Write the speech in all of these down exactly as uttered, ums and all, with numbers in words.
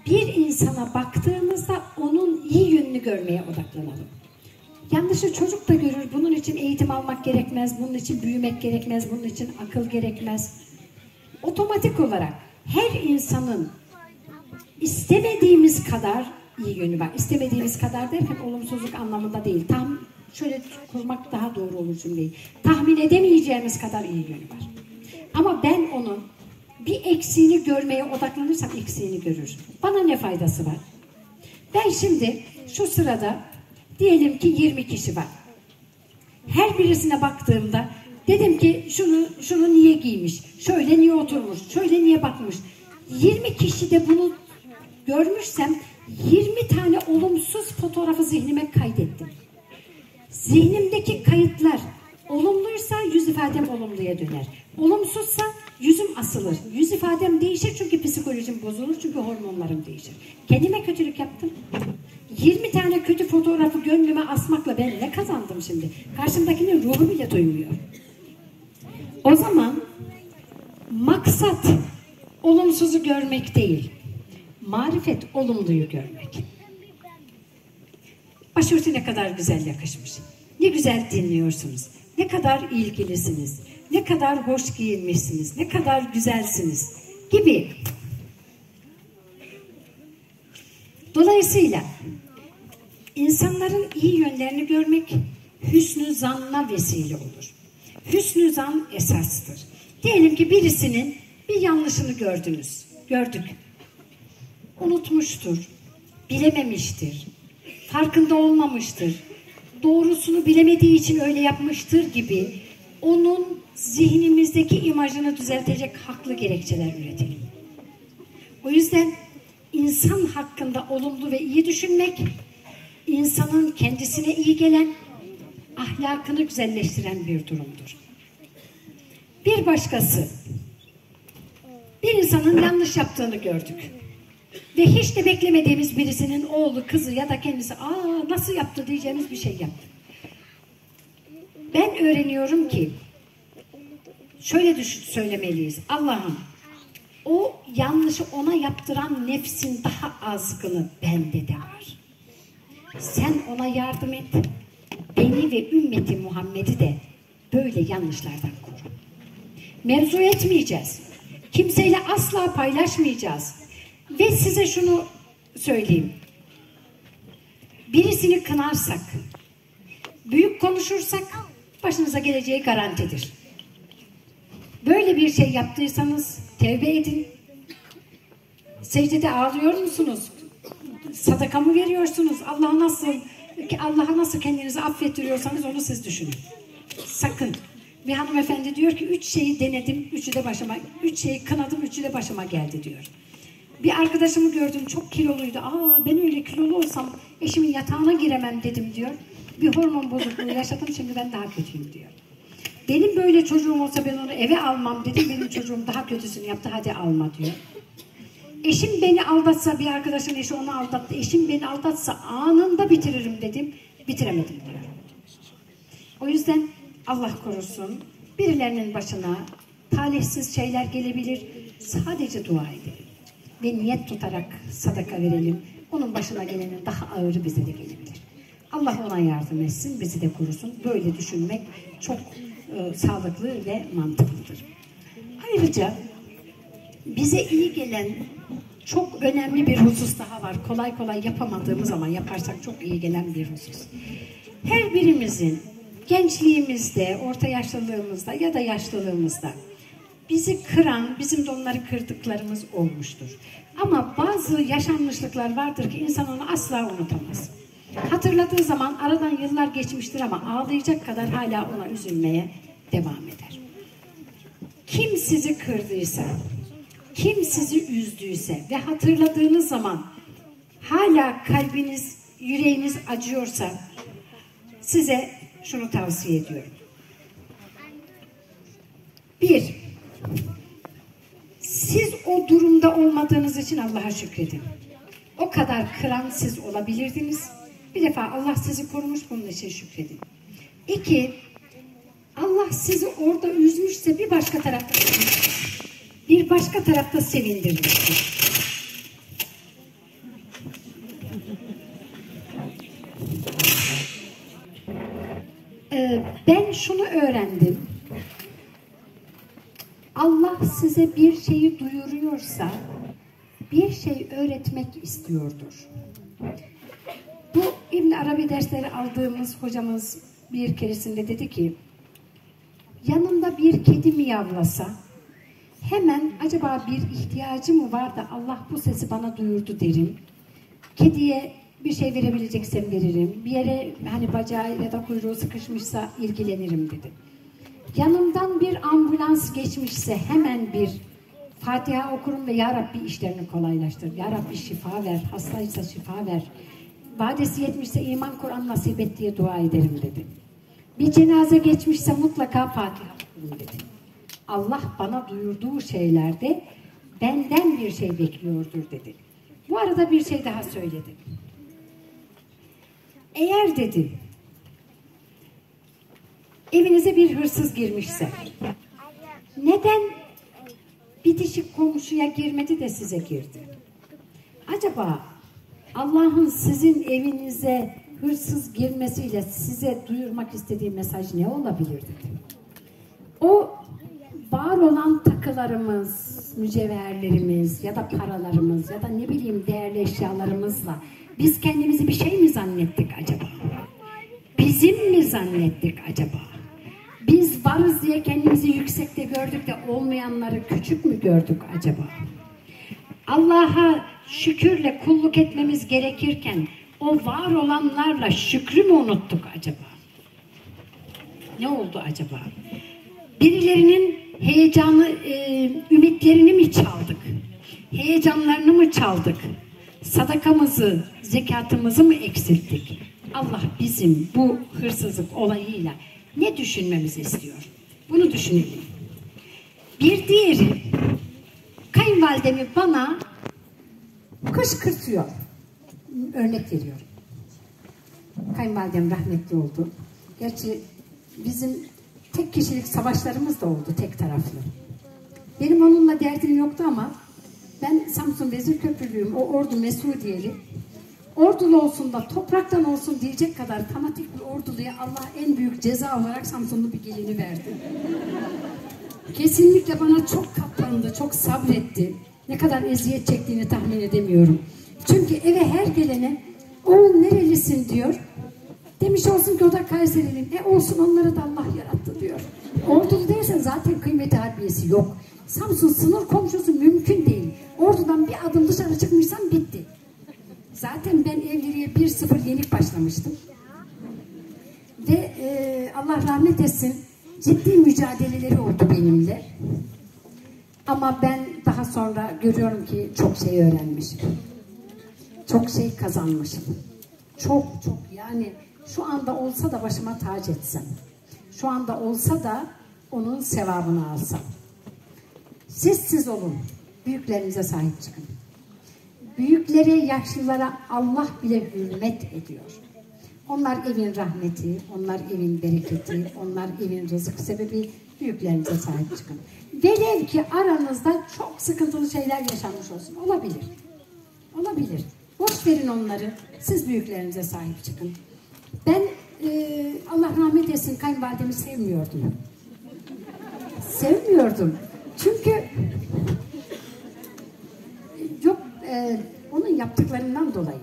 bir insana baktığımızda onun iyi yönünü görmeye odaklanalım. Yanlışı çocuk da görür. Bunun için eğitim almak gerekmez, bunun için büyümek gerekmez, bunun için akıl gerekmez. Otomatik olarak her insanın istemediğimiz kadar iyi yönü var. İstemediğimiz kadar derken olumsuzluk anlamında değil. Tam şöyle kurmak daha doğru olur cümleyi. Tahmin edemeyeceğimiz kadar iyi yönü var. Ama ben onun bir eksiğini görmeye odaklanırsam eksiğini görür. Bana ne faydası var? Ben şimdi şu sırada diyelim ki yirmi kişi var. Her birisine baktığımda dedim ki şunu şunu niye giymiş, şöyle niye oturmuş, şöyle niye bakmış. yirmi kişi de bunu görmüşsem yirmi tane olumsuz fotoğrafı zihnime kaydettim. Zihnimdeki kayıtlar olumluysa yüz ifadem olumluya döner. Olumsuzsa yüzüm asılır. Yüz ifadem değişir çünkü psikolojim bozulur, çünkü hormonlarım değişir. Kendime kötülük yaptım. yirmi tane kötü fotoğrafı gönlüme asmakla ben ne kazandım şimdi? Karşımdakinin ruhu bile duymuyor. O zaman maksat olumsuzu görmek değil. Marifet olumluyu görmek. Başörtü ne kadar güzel yakışmış. Ne güzel dinliyorsunuz. Ne kadar ilgilisiniz. Ne kadar hoş giyinmişsiniz. Ne kadar güzelsiniz gibi. Dolayısıyla insanların iyi yönlerini görmek hüsnü zanna vesile olur. Hüsnü zan esastır. Diyelim ki birisinin bir yanlışını gördünüz. Gördük. Unutmuştur. Bilememiştir. Farkında olmamıştır. Doğrusunu bilemediği için öyle yapmıştır gibi onun zihnimizdeki imajını düzeltecek haklı gerekçeler üretelim. O yüzden insan hakkında olumlu ve iyi düşünmek, insanın kendisine iyi gelen, ahlakını güzelleştiren bir durumdur. Bir başkası, bir insanın yanlış yaptığını gördük. Ve hiç de beklemediğimiz birisinin oğlu, kızı ya da kendisi aa nasıl yaptı diyeceğimiz bir şey yaptı. Ben öğreniyorum ki şöyle düşün, söylemeliyiz. Allah'ım o yanlışı ona yaptıran nefsin daha azgını bende de var. Sen ona yardım et. Beni ve ümmeti Muhammed'i de böyle yanlışlardan koru. Mevzu etmeyeceğiz. Kimseyle asla paylaşmayacağız. Ve size şunu söyleyeyim. Birisini kınarsak, büyük konuşursak başınıza geleceği garantidir. Böyle bir şey yaptıysanız tevbe edin. Secdede ağlıyor musunuz? Sadaka mı veriyorsunuz? Allah'a nasıl Allah'a nasıl kendinizi affettiriyorsanız onu siz düşünün. Sakın. Bir hanımefendi diyor ki üç şeyi denedim, üçü de başıma, üç şeyi kınadım, üçü de başıma geldi diyor. Bir arkadaşımı gördüm, çok kiloluydu. Aa ben öyle kilolu olsam eşimin yatağına giremem dedim diyor. Bir hormon bozukluğu yaşadım, şimdi ben daha kötüyüm diyor. Benim böyle çocuğum olsa ben onu eve almam dedim. Benim çocuğum daha kötüsünü yaptı, hadi alma diyor. Eşim beni aldatsa, bir arkadaşın eşi onu aldattı. Eşim beni aldatsa anında bitiririm dedim. Bitiremedim diyor. O yüzden Allah korusun, birilerinin başına talihsiz şeyler gelebilir. Sadece dua edelim. Ve niyet tutarak sadaka verelim. Onun başına gelenin daha ağırı bize de gelebilir. Allah ona yardım etsin, bizi de korusun. Böyle düşünmek çok e, sağlıklı ve mantıklıdır. Ayrıca bize iyi gelen çok önemli bir husus daha var. Kolay kolay yapamadığımız ama yaparsak çok iyi gelen bir husus. Her birimizin gençliğimizde, orta yaşlılığımızda ya da yaşlılığımızda bizi kıran, bizim de onları kırdıklarımız olmuştur. Ama bazı yaşanmışlıklar vardır ki insan onu asla unutamaz. Hatırladığı zaman aradan yıllar geçmiştir ama ağlayacak kadar hala ona üzülmeye devam eder. Kim sizi kırdıysa, kim sizi üzdüyse ve hatırladığınız zaman hala kalbiniz, yüreğiniz acıyorsa size şunu tavsiye ediyorum. Bir, siz o durumda olmadığınız için Allah'a şükredin. O kadar kıran siz olabilirdiniz. Bir defa Allah sizi korumuş, bunun için şükredin. İki, Allah sizi orada üzmüşse bir başka tarafta bir başka tarafta sevindirmiştir. Ben şunu öğrendim. Allah size bir şeyi duyuruyorsa bir şey öğretmek istiyordur. Bu İbn Arabi dersleri aldığımız hocamız bir keresinde dedi ki, yanımda bir kedi miyavlasa hemen acaba bir ihtiyacı mı var da Allah bu sesi bana duyurdu derim. Kediye bir şey verebileceksem veririm. Bir yere hani bacağı ya da kuyruğu sıkışmışsa ilgilenirim dedi. Yanımdan bir ambulans geçmişse hemen bir Fatiha okurum ve Ya Rabbi işlerini kolaylaştır. Ya Rabbi şifa ver, hastaysa şifa ver. Vadesi yetmişse iman Kur'an nasip et diye dua ederim dedi. Bir cenaze geçmişse mutlaka Fatiha okurum dedi. Allah bana duyurduğu şeylerde benden bir şey bekliyordur dedi. Bu arada bir şey daha söyledi. Eğer dedi, evinize bir hırsız girmişse, neden bir dişi komşuya girmedi de size girdi? Acaba Allah'ın sizin evinize hırsız girmesiyle size duyurmak istediği mesaj ne olabilir dedi. O var olan takılarımız, mücevherlerimiz ya da paralarımız ya da ne bileyim değerli eşyalarımızla biz kendimizi bir şey mi zannettik acaba? Bizim mi zannettik acaba? Biz varız diye kendimizi yüksekte gördük de olmayanları küçük mü gördük acaba? Allah'a şükürle kulluk etmemiz gerekirken o var olanlarla şükrü mü unuttuk acaba? Ne oldu acaba? Birilerinin heyecanı, e, ümitlerini mi çaldık? Heyecanlarını mı çaldık? Sadakamızı, zekatımızı mı eksilttik? Allah bizim bu hırsızlık olayıyla ne düşünmemizi istiyor? Bunu düşünelim. Bir diğeri, kayınvalidemi bana kışkırtıyor. Örnek veriyorum. Kayınvalidem rahmetli oldu. Gerçi bizim tek kişilik savaşlarımız da oldu, tek taraflı. Benim onunla derdim yoktu ama ben Samsun Vezirköprülüyüm, o Ordu Mesudiyeli. Ordulu olsun da topraktan olsun diyecek kadar fanatik bir orduluya Allah en büyük ceza olarak Samsunlu bir gelini verdi. Kesinlikle bana çok katlandı, çok sabretti. Ne kadar eziyet çektiğini tahmin edemiyorum. Çünkü eve her gelene oğul nerelisin diyor. Demiş olsun ki o da Kayserili'nin. E olsun, onları da Allah yarattı diyor. Ordulu dersen zaten kıymeti harbiyesi yok. Samsun sınır komşusu mümkün değil. Ordudan bir adım dışarı çıkmışsam bitti. Zaten ben evliliğe bir sıfır yenik başlamıştım. Ve e, Allah rahmet etsin, ciddi mücadeleleri oldu benimle. Ama ben daha sonra görüyorum ki çok şey öğrenmişim. Çok şey kazanmışım. Çok çok yani şu anda olsa da başıma tac etsem. Şu anda olsa da onun sevabını alsam. Siz siz olun. Büyüklerinize sahip çıkın. Büyüklere, yaşlılara Allah bile hürmet ediyor. Onlar evin rahmeti, onlar evin bereketi, onlar evin rızık sebebi. Büyüklerinize sahip çıkın. Velev ki aranızda çok sıkıntılı şeyler yaşanmış olsun. Olabilir. Olabilir. Boş verin onları. Siz büyüklerinize sahip çıkın. Ben e, Allah rahmet etsin kayınvalidemi sevmiyordum. Sevmiyordum. Çünkü yok e, onun yaptıklarından dolayı.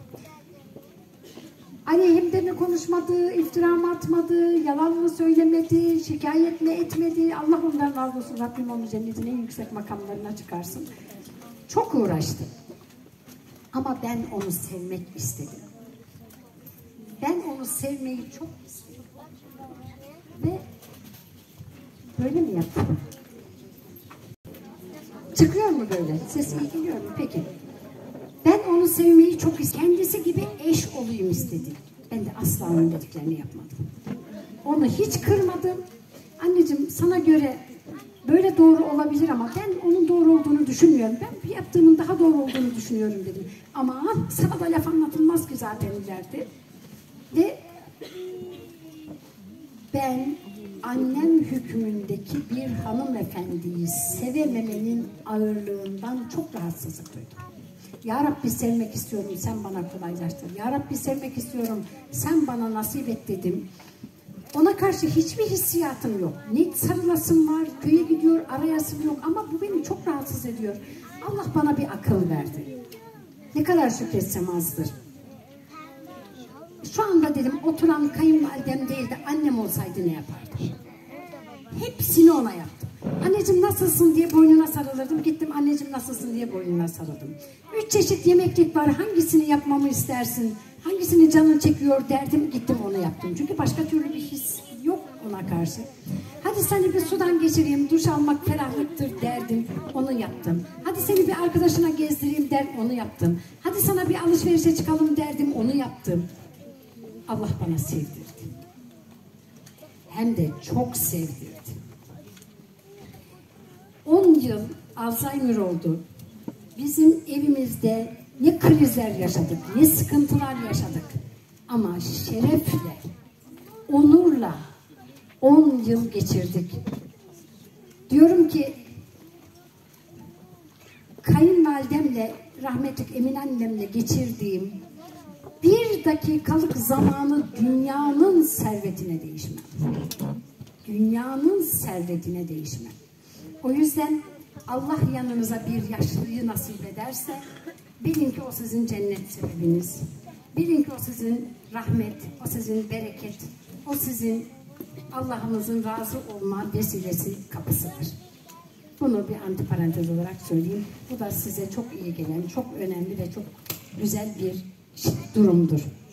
Aleyhimde mi konuşmadı, iftira mı atmadı, yalan mı söylemedi, şikayet mi etmedi. Allah ondan razı olsun. Rabbim onu cennetin en yüksek makamlarına çıkarsın. Çok uğraştı. Ama ben onu sevmek istedim. Ben onu sevmeyi çok istedim. Ve böyle mi yaptım? Çıkıyor mu böyle? Ses iyi geliyor mu? Peki. Ben onu sevmeyi çok istedim. Kendisi gibi eş olayım istedim. Ben de asla onun dediklerini yapmadım. Onu hiç kırmadım. Anneciğim sana göre böyle doğru olabilir ama ben onun doğru olduğunu düşünmüyorum. Ben yaptığımın daha doğru olduğunu düşünüyorum dedim. Ama sana da laf anlatılmaz ki zaten ileride. Ve ben annem hükmündeki bir hanımefendiyi sevememenin ağırlığından çok rahatsızlık duydum. Ya Rabbi sevmek istiyorum, sen bana kolaylaştır. Ya Rabbi sevmek istiyorum, sen bana nasip et dedim. Ona karşı hiçbir hissiyatım yok. Ne sarılasım var, köye gidiyor, arayasım yok ama bu beni çok rahatsız ediyor. Allah bana bir akıl verdi. Ne kadar şükretsem azdır. Şu anda dedim oturan kayınvalidem değil de annem olsaydı ne yapardım? Hepsini ona yaptım. Anneciğim nasılsın diye boynuna sarılırdım. Gittim anneciğim nasılsın diye boynuna sarıldım. Üç çeşit yemeklik var. Hangisini yapmamı istersin? Hangisini canın çekiyor derdim. Gittim onu yaptım. Çünkü başka türlü bir his yok ona karşı. Hadi seni bir sudan geçireyim. Duş almak ferahlıktır derdim. Onu yaptım. Hadi seni bir arkadaşına gezdireyim der. Onu yaptım. Hadi sana bir alışverişe çıkalım derdim. Onu yaptım. Allah bana sevdirdi. Hem de çok sevdirdi. on yıl Alzheimer oldu. Bizim evimizde ne krizler yaşadık, ne sıkıntılar yaşadık. Ama şerefle, onurla on yıl geçirdik. Diyorum ki kayınvalidemle, rahmetli Emine annemle geçirdiğim bir dakikalık zamanı dünyanın servetine değişmem. Dünyanın servetine değişmem. O yüzden Allah yanınıza bir yaşlıyı nasip ederse bilin ki o sizin cennet sebebiniz. Bilin ki o sizin rahmet, o sizin bereket, o sizin Allah'ımızın razı olma vesilesi kapısıdır. Bunu bir antiparantez olarak söyleyeyim. Bu da size çok iyi gelen, çok önemli ve çok güzel bir durumdur.